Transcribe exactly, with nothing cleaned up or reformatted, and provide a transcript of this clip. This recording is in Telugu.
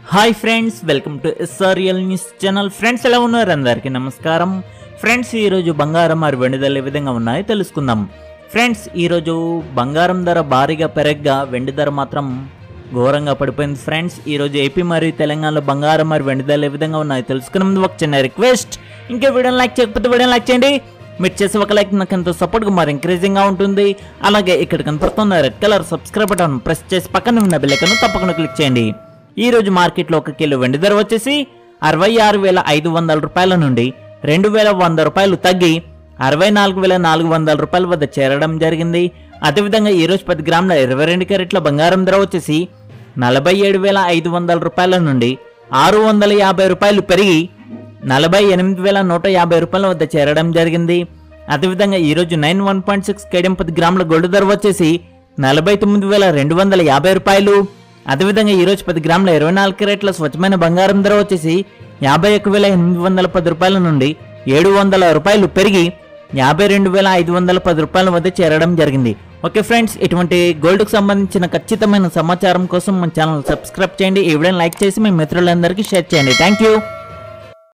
Hi friends, welcome to SRL news channel. Friends ఎలా ఉన్నారు? అందరికీ నమస్కారం. ఫ్రెండ్స్ ఈరోజు బంగారం మరి వెండి ధరలు ఏ విధంగా ఉన్నాయో తెలుసుకుందాం. ఫ్రెండ్స్ ఈరోజు బంగారం ధర భారీగా పెరగ్గా వెండి ధర మాత్రం ఘోరంగా పడిపోయింది. ఫ్రెండ్స్ ఈరోజు ఏపీ మరియు తెలంగాణలో బంగారం మరి వెండి ధరలు ఏ విధంగా ఉన్నాయో తెలుసుకునే ముందు ఒక చిన్న రిక్వెస్ట్, ఇంకా వీడియోని లైక్ చేయకపోతే వీడియోని లైక్ చేయండి. మీరు చేసే ఒక లైక్ నాకు ఎంతో సపోర్ట్గా మరి ఎంకరేజింగ్గా ఉంటుంది. అలాగే ఇక్కడ కనపడుతున్న red colour subscribe button press చేసి పక్కన ఉన్న బెల్ ఐకాన్ తప్పకుండా క్లిక్ చేయండి. ఈ రోజు మార్కెట్లో ఒక కిలో వెండి ధర వచ్చేసి అరవై ఆరు వేల ఐదు వందల రూపాయల నుండి రెండు వేల వంద రూపాయలు తగ్గి అరవై నాలుగు వేల నాలుగు వందల రూపాయల వద్ద చేరడం జరిగింది. అదేవిధంగా ఈ రోజు పది గ్రాముల ఇరవై రెండు క్యారెట్ల బంగారం ధర వచ్చేసి నలభై ఏడు వేల ఐదు వందల రూపాయల నుండి ఆరు వందల యాభై రూపాయలు పెరిగి నలభై ఎనిమిది వేల నూట యాభై రూపాయల వద్ద చేరడం జరిగింది. అదేవిధంగా ఈ రోజు నైన్ వన్ పాయింట్ సిక్స్ కేడియం పది గ్రాముల గోల్డ్ ధర వచ్చేసి నలభై తొమ్మిది వేల రెండు వందల యాభై రూపాయలు. అదేవిధంగా ఈ రోజు పది గ్రాముల ఇరవై నాలుగు క్యారెట్ల స్వచ్ఛమైన బంగారం ధర వచ్చేసి యాభై ఒక్క వేల ఎనిమిది వందల పది రూపాయల నుండి ఏడు వందల రూపాయలు పెరిగి యాభై రెండు వేల ఐదు వందల పది రూపాయల వద్ద చేరడం జరిగింది. ఓకే ఫ్రెండ్స్, ఇటువంటి గోల్డ్కు సంబంధించిన ఖచ్చితమైన సమాచారం కోసం మన ఛానల్ సబ్స్క్రైబ్ చేయండి. ఈ వీడియోని లైక్ చేసి మీ మిత్రులందరికీ షేర్ చేయండి. Thank you.